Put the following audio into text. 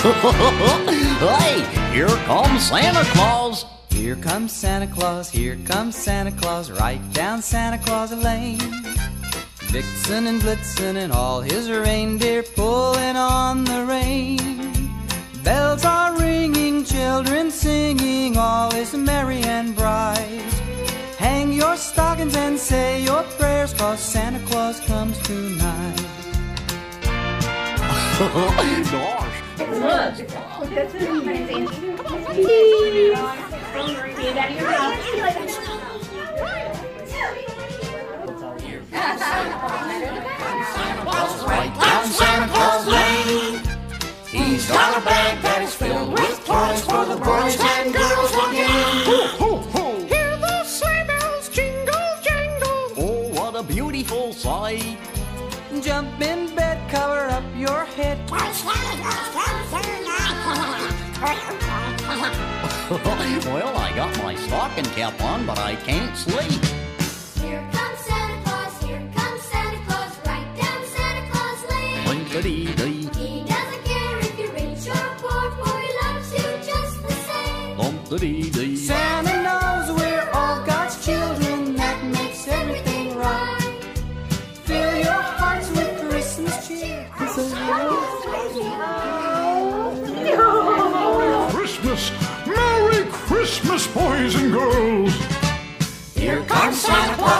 Hey, here comes Santa Claus. Here comes Santa Claus, here comes Santa Claus, right down Santa Claus Lane. Vixen and Blitzen and all his reindeer pulling on the rein. Bells are ringing, children singing, all is merry and bright. Hang your stockings and say your prayers, 'cause Santa Claus comes tonight. Gosh. Look. Right down Santa Claus Lane. He's got a bag that is filled with toys for the boys and girls again. Ho, ho, ho. Hear the sleigh bells jingle, jangle. Oh, what a beautiful sight. Jump in bed, cover up your head. Well, I got my stocking cap on, but I can't sleep. Here comes Santa Claus, here comes Santa Claus, right down Santa Claus Lane. Blink-a-dee-dee. He doesn't care if you're rich or poor, for he loves you just the same. Bump-a-dee-dee. Santa knows we're all God's children, that makes everything right. Fill your hearts with Christmas cheer. Christmas, Merry Christmas, boys and girls. Here comes Santa Claus.